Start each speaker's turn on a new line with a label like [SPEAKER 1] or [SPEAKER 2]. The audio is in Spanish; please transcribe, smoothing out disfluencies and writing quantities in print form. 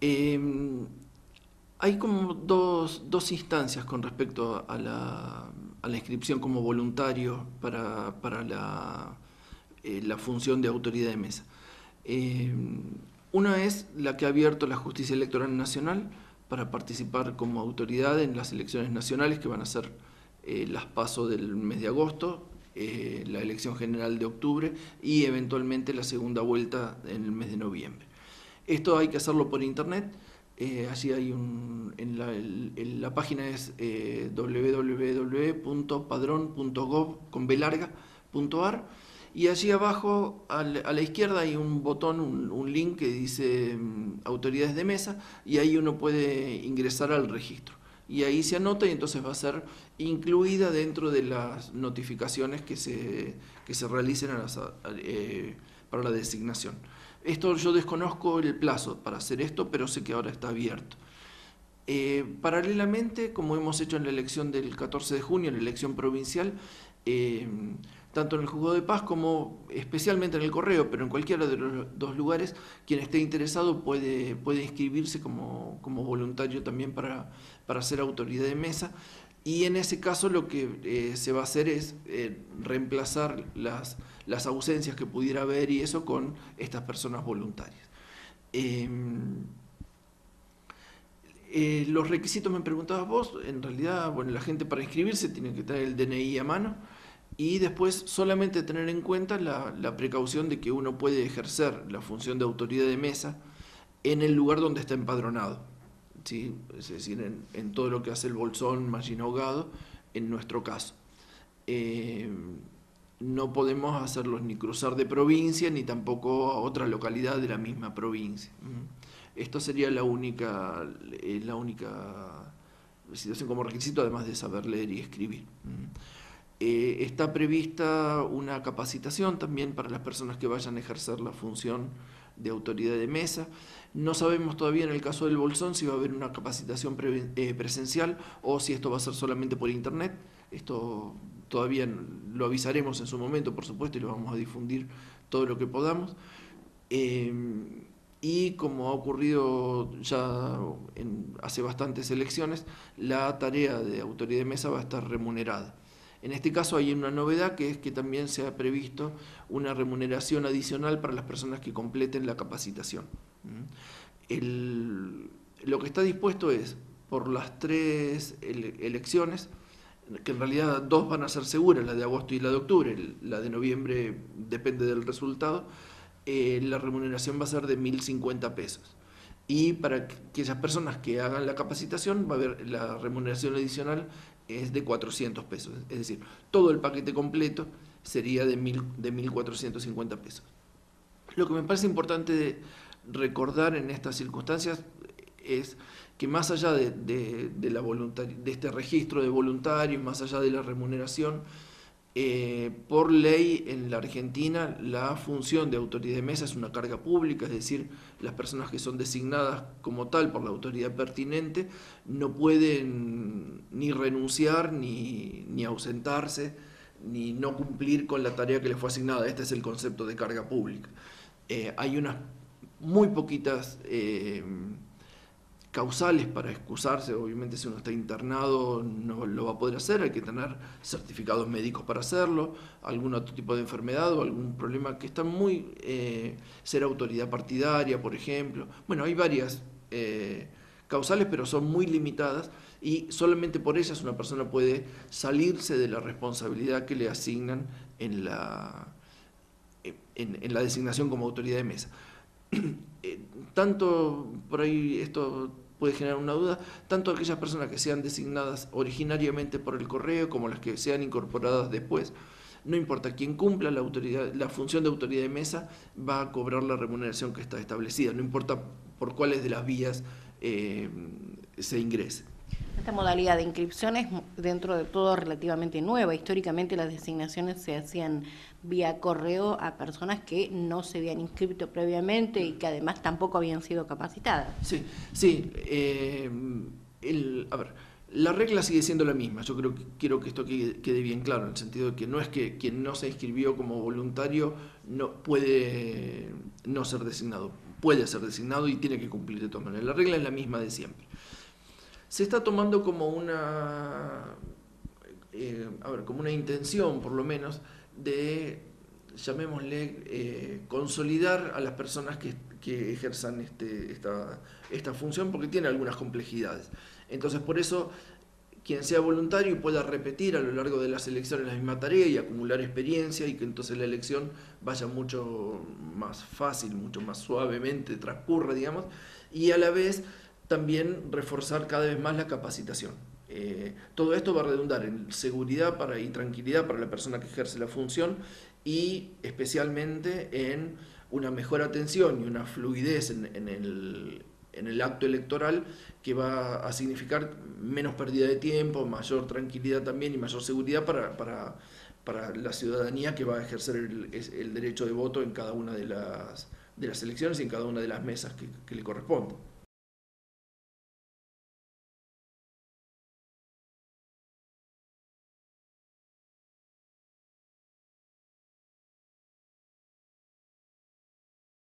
[SPEAKER 1] Eh, Hay como dos instancias con respecto a la inscripción como voluntario para la función de autoridad de mesa. Eh, una es la que ha abierto la Justicia Electoral Nacional para participar como autoridad en las elecciones nacionales que van a ser las PASO del mes de agosto, la elección general de octubre y eventualmente la segunda vuelta en el mes de noviembre. Esto hay que hacerlo por internet. Allí hay la página es www.padron.gov.ar y allí abajo a la izquierda hay un botón, un link que dice autoridades de mesa y ahí uno puede ingresar al registro. Y ahí se anota y entonces va a ser incluida dentro de las notificaciones que se realicen para la designación. Esto yo desconozco el plazo para hacer esto, pero sé que ahora está abierto. Paralelamente, como hemos hecho en la elección del 14 de junio, en la elección provincial, eh, tanto en el Juzgado de Paz como especialmente en el Correo, pero en cualquiera de los dos lugares, quien esté interesado puede inscribirse como voluntario también para ser autoridad de mesa. Y en ese caso lo que se va a hacer es reemplazar las ausencias que pudiera haber y eso con estas personas voluntarias. Eh, los requisitos me preguntabas vos, en realidad, bueno, la gente para inscribirse tiene que tener el DNI a mano y después solamente tener en cuenta la precaución de que uno puede ejercer la función de autoridad de mesa en el lugar donde está empadronado, ¿sí? Es decir, en todo lo que hace el Bolsón, Mallín Ahogado, en nuestro caso. Eh, no podemos hacerlos ni cruzar de provincia ni tampoco a otra localidad de la misma provincia. Esto sería la única situación como requisito, además de saber leer y escribir. Está prevista una capacitación también para las personas que vayan a ejercer la función de autoridad de mesa. No sabemos todavía en el caso del Bolsón si va a haber una capacitación presencial o si esto va a ser solamente por internet. Esto todavía lo avisaremos en su momento, por supuesto, y lo vamos a difundir todo lo que podamos. Y como ha ocurrido ya hace bastantes elecciones, la tarea de autoridad de mesa va a estar remunerada. En este caso hay una novedad que es que también se ha previsto una remuneración adicional para las personas que completen la capacitación. Lo que está dispuesto es, por las tres elecciones, que en realidad dos van a ser seguras, la de agosto y la de octubre, la de noviembre depende del resultado, la remuneración va a ser de 1.050 pesos. Y para aquellas personas que hagan la capacitación va a haber la remuneración adicional es de 400 pesos. Es decir, todo el paquete completo sería de 1.450 pesos. Lo que me parece importante recordar en estas circunstancias es que más allá de este registro de voluntarios, más allá de la remuneración, por ley en la Argentina la función de autoridad de mesa es una carga pública, es decir, las personas que son designadas como tal por la autoridad pertinente no pueden ni renunciar ni ausentarse ni no cumplir con la tarea que les fue asignada. Este es el concepto de carga pública. Hay unas muy poquitas causales para excusarse. Obviamente si uno está internado no lo va a poder hacer, hay que tener certificados médicos para hacerlo, algún otro tipo de enfermedad o algún problema que está muy... ser autoridad partidaria, por ejemplo. Bueno, hay varias causales, pero son muy limitadas y solamente por ellas una persona puede salirse de la responsabilidad que le asignan en la designación como autoridad de mesa. Tanto, por ahí esto puede generar una duda, tanto aquellas personas que sean designadas originariamente por el correo como las que sean incorporadas después, no importa, quien cumpla la función de autoridad de mesa va a cobrar la remuneración que está establecida, no importa por cuáles de las vías se ingrese.
[SPEAKER 2] Esta modalidad de inscripción es dentro de todo relativamente nueva. Históricamente las designaciones se hacían vía correo a personas que no se habían inscrito previamente y que además tampoco habían sido capacitadas.
[SPEAKER 1] Sí, sí. A ver, la regla sigue siendo la misma. Yo quiero que esto quede bien claro, en el sentido de que no es que quien no se inscribió como voluntario no puede no ser designado. puede ser designado y tiene que cumplir de todas maneras. La regla es la misma de siempre. Se está tomando como como una intención, por lo menos, de, llamémosle, consolidar a las personas que ejerzan esta función, porque tiene algunas complejidades. Entonces, por eso, quien sea voluntario y pueda repetir a lo largo de las elecciones la misma tarea y acumular experiencia, y que entonces la elección vaya mucho más fácil, mucho más suavemente, transcurra, digamos, y a la vez también reforzar cada vez más la capacitación. Todo esto va a redundar en seguridad y tranquilidad para la persona que ejerce la función, y especialmente en una mejor atención y una fluidez en el acto electoral, que va a significar menos pérdida de tiempo, mayor tranquilidad también y mayor seguridad para la ciudadanía que va a ejercer el derecho de voto en cada una de las elecciones y en cada una de las mesas que le corresponde.